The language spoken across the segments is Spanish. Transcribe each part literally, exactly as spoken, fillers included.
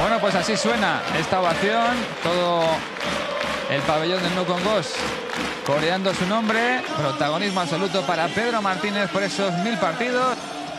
Bueno, pues así suena esta ovación. Todo el pabellón del Nou Congost coreando su nombre. Protagonismo absoluto para Pedro Martínez por esos mil partidos.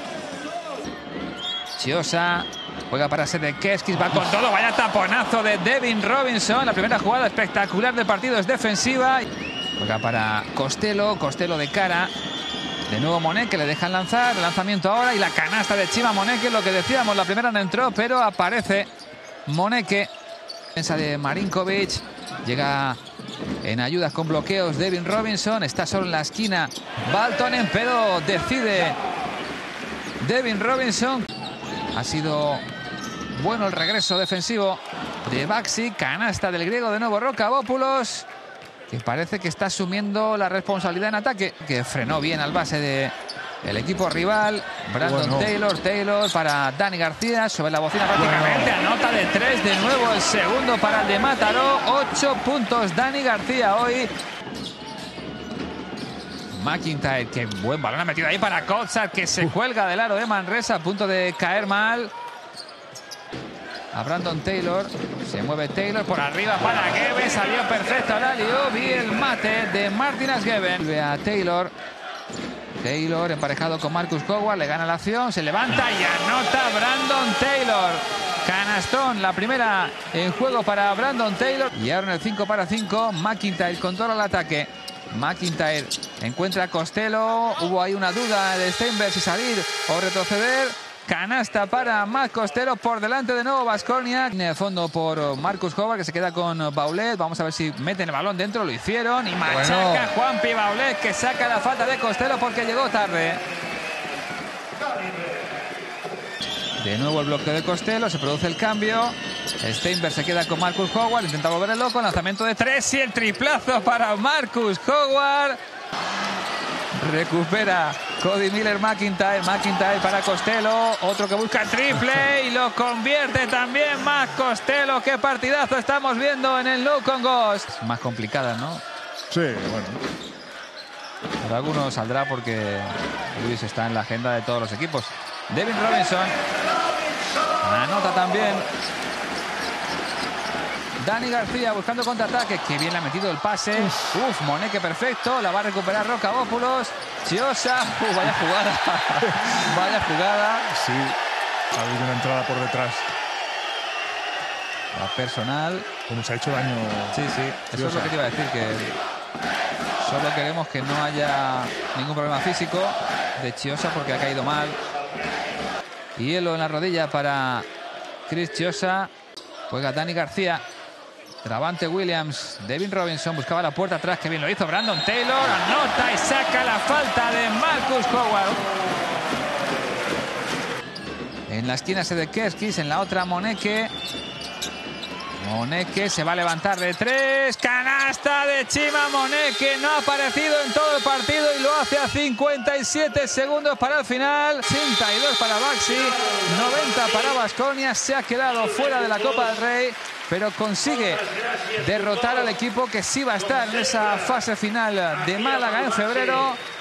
Chiozza juega para Sedekerskis, va con todo. Vaya taponazo de Devin Robinson. La primera jugada espectacular del partido es defensiva. Juega para Costello, Costello de cara. De nuevo Moneke, le dejan lanzar. El lanzamiento ahora y la canasta de Chima Moneke. Lo que decíamos, la primera no entró, pero aparece Moneke. Defensa de Marinkovic. Llega en ayudas con bloqueos Devin Robinson. Está solo en la esquina Valtonen, pero decide Devin Robinson. Ha sido bueno el regreso defensivo de Baxi. Canasta del griego de nuevo Rocabópulos, que parece que está asumiendo la responsabilidad en ataque, que frenó bien al base del equipo rival. Brandon bueno. Taylor, Taylor para Dani García, sobre la bocina prácticamente, bueno. Anota de tres, de nuevo el segundo para el de Mataró. Ocho puntos Dani García hoy. McIntyre, qué buen balón ha metido ahí para Kotsar, que se cuelga del aro de Manresa, a punto de caer mal. A Brandon Taylor, se mueve Taylor por arriba para Geben, salió perfecto la lió, y el mate de Martinez Geben. Ve a Taylor, Taylor emparejado con Marcus Howard, le gana la acción, se levanta y anota Brandon Taylor. Canastón, la primera en juego para Brandon Taylor. Y ahora en el cinco para cinco, McIntyre controla el ataque. McIntyre encuentra a Costello. Hubo ahí una duda de Steinberg si salir o retroceder. Canasta para Matt Costello, por delante de nuevo Baskonia. En el fondo por Marcus Howard, que se queda con Baulet. Vamos a ver si meten el balón dentro. Lo hicieron y machaca bueno. Juanpi Baulet, que saca la falta de Costello porque llegó tarde. De nuevo el bloqueo de Costello, se produce el cambio. Steinberg se queda con Marcus Howard, intenta volver el loco, lanzamiento de tres y el triplazo para Marcus Howard. Recupera Cody Miller McIntyre, McIntyre para Costello, otro que busca el triple y lo convierte también Matt Costello. Qué partidazo estamos viendo en el Nou Congost. Más complicada, ¿no? Sí, bueno. Para algunos saldrá porque Luis está en la agenda de todos los equipos. Devin Robinson anota también. Dani García buscando contraataque. Qué bien le ha metido el pase. Uf, Uf Moneke perfecto. La va a recuperar Rocabópulos. Chiozza. Uf, vaya jugada. Vaya jugada. Sí, ha habido una entrada por detrás. La personal. Como se ha hecho daño. Sí, sí. Eso Chiozza. Es lo que te iba a decir. Que solo queremos que no haya ningún problema físico de Chiozza porque ha caído mal. Hielo en la rodilla para Chris Chiozza. Juega Dani García. Travante Williams. Devin Robinson buscaba la puerta atrás. Que bien lo hizo Brandon Taylor. Anota y saca la falta de Marcus Howard. En la esquina Sedekerskis. En la otra Moneke. Moneke se va a levantar de tres. Canasta de Chima Moneke. No ha aparecido en todo el partido y lo hace a cincuenta y siete segundos para el final. ochenta y dos para Baxi. noventa para Baskonia. Se ha quedado fuera de la Copa del Rey, pero consigue derrotar al equipo que sí va a estar en esa fase final de Málaga en febrero.